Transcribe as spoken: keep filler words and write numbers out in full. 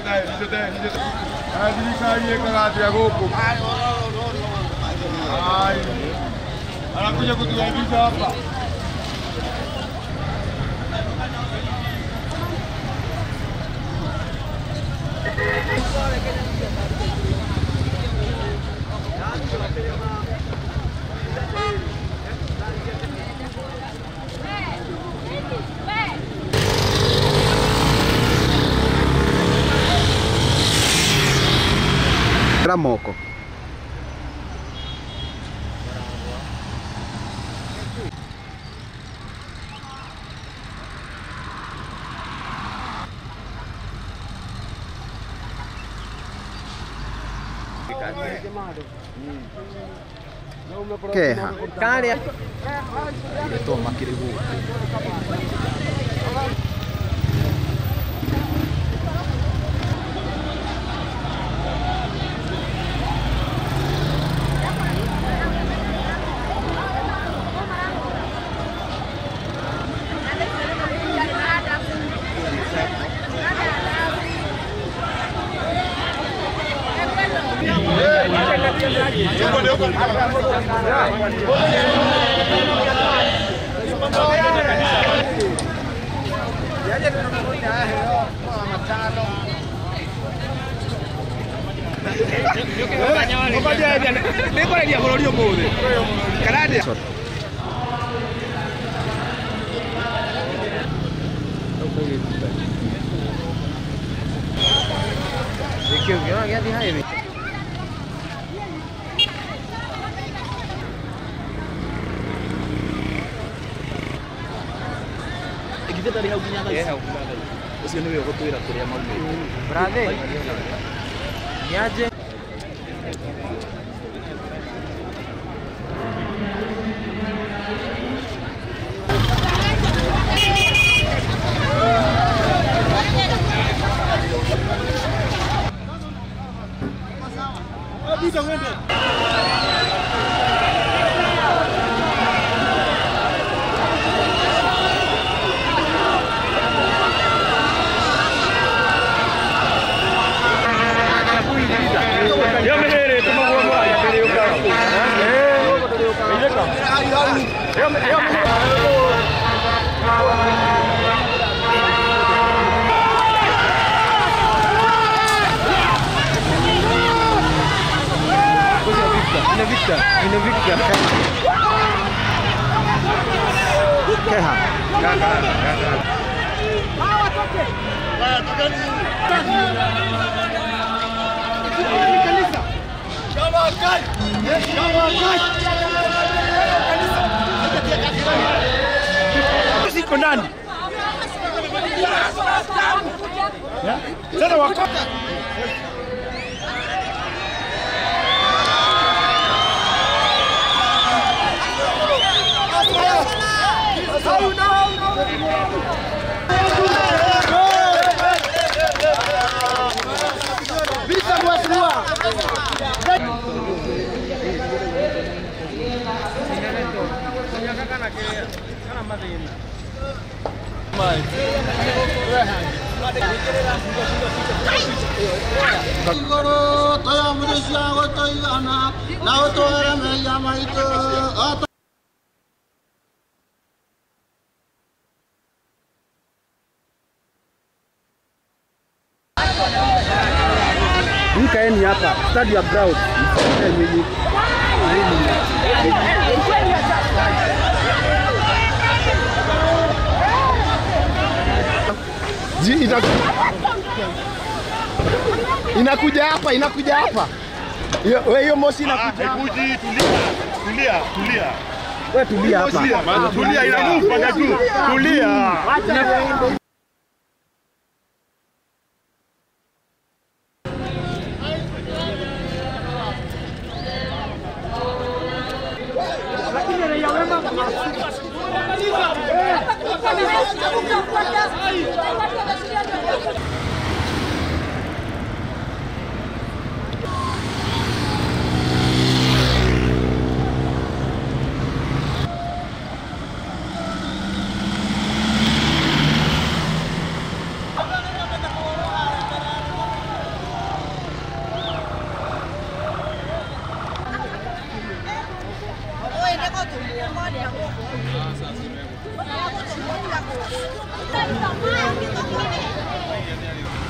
Anakuja kutuaibisha hapa. Ramoko. Keha. Kale. Toma kiribu. Kita dari hau punya tadi. Ya, hau punya tadi. Terus ini aku tuh ira kuliah mau. Berade. Ini aja. Bisa ngende. Invicta, invicta. Keha. Gaga, gaga. Bawa toke. Bawa toke. Kanisa. Jawa kai. Jawa kai. Kanisa. Siko ndani. Ya? Sasa wakati bisa buat semua. Kaeni hapa stadium ground. Ji inakuja hapa, inakuja hapa. Wewe hiyo moshi inakuja. Kuji tulia, tulia. Wewe tulia hapa. Tulia inamufa panga juu. Tulia. Sasa